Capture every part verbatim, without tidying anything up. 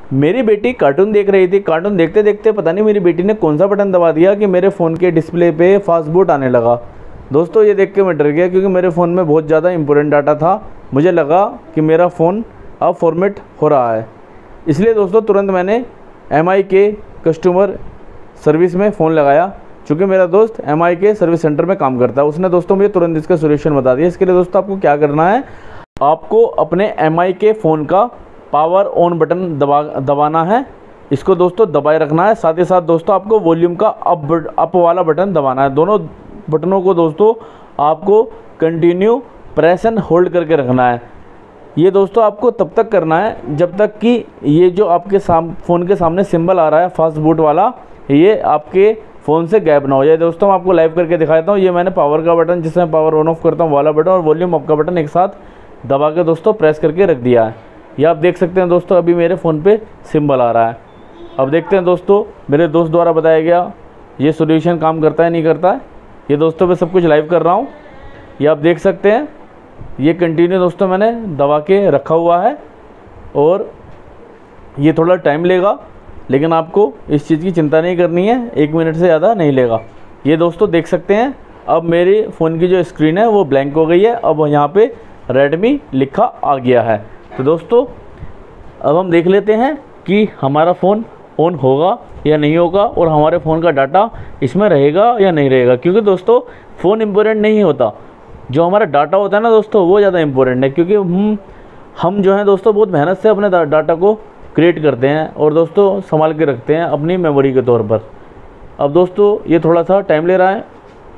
मेरी बेटी कार्टून देख रही थी। कार्टून देखते देखते पता नहीं मेरी बेटी ने कौन सा बटन दबा दिया कि मेरे फ़ोन के डिस्प्ले पे फास्ट बूट आने लगा। दोस्तों ये देख के मैं डर गया, क्योंकि मेरे फ़ोन में बहुत ज़्यादा इंपॉर्टेंट डाटा था। मुझे लगा कि मेरा फ़ोन अब फॉर्मेट हो रहा है, इसलिए दोस्तों तुरंत मैंने एम आई के कस्टमर सर्विस में फ़ोन लगाया। चूँकि मेरा दोस्त एम आई के सर्विस सेंटर में काम करता है, उसने दोस्तों मुझे तुरंत इसका सोल्यूशन बता दिया। इसके लिए दोस्तों आपको क्या करना है, आपको अपने एम आई के फ़ोन का पावर ऑन बटन दबा दबाना है। इसको दोस्तों दबाए रखना है। साथ ही साथ दोस्तों आपको वॉल्यूम का अप अप वाला बटन दबाना है। दोनों बटनों को दोस्तों आपको कंटिन्यू प्रेस एंड होल्ड करके रखना है। ये दोस्तों आपको तब तक करना है जब तक कि ये जो आपके साम फ़ोन के सामने सिंबल आ रहा है फास्ट बूट वाला, ये आपके फ़ोन से गायब ना हो जाए। दोस्तों मैं आपको लाइव करके दिखाता हूँ। ये मैंने पावर का बटन, जिसमें पावर ऑन ऑफ करता हूँ वाला बटन, और वॉल्यूम अप का बटन एक साथ दबा के दोस्तों प्रेस करके रख दिया है। ये आप देख सकते हैं दोस्तों, अभी मेरे फ़ोन पे सिंबल आ रहा है। अब देखते हैं दोस्तों मेरे दोस्त द्वारा बताया गया ये सॉल्यूशन काम करता है नहीं करता है। ये दोस्तों मैं सब कुछ लाइव कर रहा हूँ। ये आप देख सकते हैं, ये कंटिन्यू दोस्तों मैंने दबा के रखा हुआ है, और ये थोड़ा टाइम लेगा, लेकिन आपको इस चीज़ की चिंता नहीं करनी है, एक मिनट से ज़्यादा नहीं लेगा। ये दोस्तों देख सकते हैं, अब मेरे फ़ोन की जो स्क्रीन है वो ब्लैंक हो गई है। अब यहाँ पे रेडमी लिखा आ गया है। तो दोस्तों अब हम देख लेते हैं कि हमारा फ़ोन ऑन होगा या नहीं होगा, और हमारे फ़ोन का डाटा इसमें रहेगा या नहीं रहेगा। क्योंकि दोस्तों फ़ोन इम्पोर्टेंट नहीं होता, जो हमारा डाटा होता है ना दोस्तों, वो ज़्यादा इम्पोर्टेंट है। क्योंकि हम हम जो है दोस्तों बहुत मेहनत से अपने डाटा को क्रिएट करते हैं और दोस्तों संभाल के रखते हैं अपनी मेमोरी के तौर पर। अब दोस्तों ये थोड़ा सा टाइम ले रहा है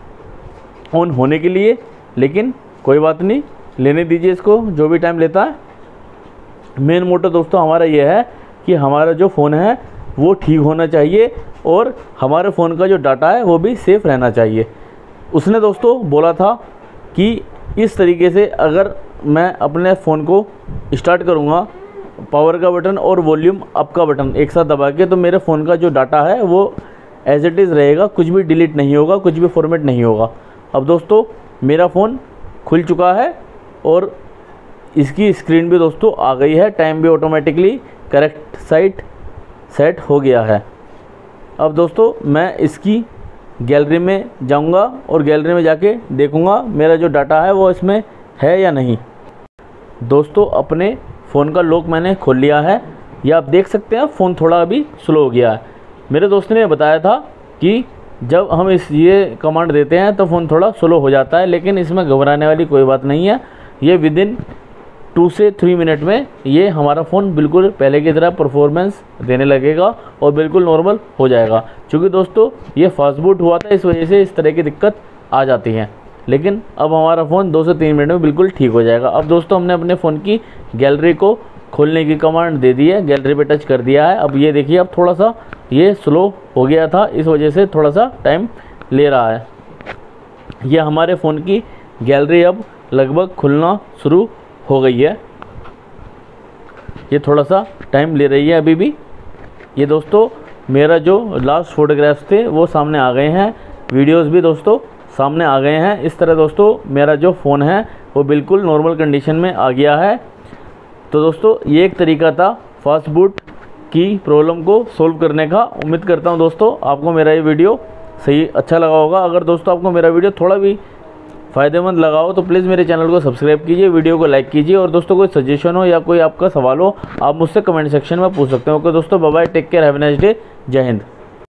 ऑन होने के लिए, लेकिन कोई बात नहीं, लेने दीजिए इसको जो भी टाइम लेता है। मेन मोटो दोस्तों हमारा ये है कि हमारा जो फ़ोन है वो ठीक होना चाहिए, और हमारे फ़ोन का जो डाटा है वो भी सेफ़ रहना चाहिए। उसने दोस्तों बोला था कि इस तरीके से अगर मैं अपने फ़ोन को स्टार्ट करूँगा, पावर का बटन और वॉल्यूम अप का बटन एक साथ दबा के, तो मेरे फ़ोन का जो डाटा है वो एज इट इज़ रहेगा, कुछ भी डिलीट नहीं होगा, कुछ भी फॉर्मेट नहीं होगा। अब दोस्तों मेरा फ़ोन खुल चुका है और इसकी स्क्रीन भी दोस्तों आ गई है, टाइम भी ऑटोमेटिकली करेक्ट साइड सेट हो गया है। अब दोस्तों मैं इसकी गैलरी में जाऊंगा और गैलरी में जाके देखूंगा मेरा जो डाटा है वो इसमें है या नहीं। दोस्तों अपने फ़ोन का लॉक मैंने खोल लिया है। ये आप देख सकते हैं फ़ोन थोड़ा अभी स्लो हो गया है। मेरे दोस्त ने बताया था कि जब हम इस ये कमांड देते हैं तो फ़ोन थोड़ा स्लो हो जाता है, लेकिन इसमें घबराने वाली कोई बात नहीं है। ये विद इन टू से थ्री मिनट में ये हमारा फ़ोन बिल्कुल पहले की तरह परफॉर्मेंस देने लगेगा और बिल्कुल नॉर्मल हो जाएगा। क्योंकि दोस्तों ये फास्ट बूट हुआ था, इस वजह से इस तरह की दिक्कत आ जाती है, लेकिन अब हमारा फ़ोन दो से तीन मिनट में बिल्कुल ठीक हो जाएगा। अब दोस्तों हमने अपने फ़ोन की गैलरी को खोलने की कमांड दे दी है, गैलरी पे टच कर दिया है। अब ये देखिए, अब थोड़ा सा ये स्लो हो गया था, इस वजह से थोड़ा सा टाइम ले रहा है। ये हमारे फ़ोन की गैलरी अब लगभग खुलना शुरू हो गई है। ये थोड़ा सा टाइम ले रही है अभी भी। ये दोस्तों मेरा जो लास्ट फोटोग्राफ्स थे वो सामने आ गए हैं, वीडियोस भी दोस्तों सामने आ गए हैं। इस तरह दोस्तों मेरा जो फ़ोन है वो बिल्कुल नॉर्मल कंडीशन में आ गया है। तो दोस्तों ये एक तरीका था फास्ट बूट की प्रॉब्लम को सोल्व करने का। उम्मीद करता हूँ दोस्तों आपको मेरा ये वीडियो सही अच्छा लगा होगा। अगर दोस्तों आपको मेरा वीडियो थोड़ा भी फ़ायदेमंद लगा हो तो प्लीज़ मेरे चैनल को सब्सक्राइब कीजिए, वीडियो को लाइक कीजिए, और दोस्तों कोई सजेशन हो या कोई आपका सवाल हो आप मुझसे कमेंट सेक्शन में पूछ सकते हो। ओके दोस्तों, bye bye, take care, have a nice day, जय हिंद।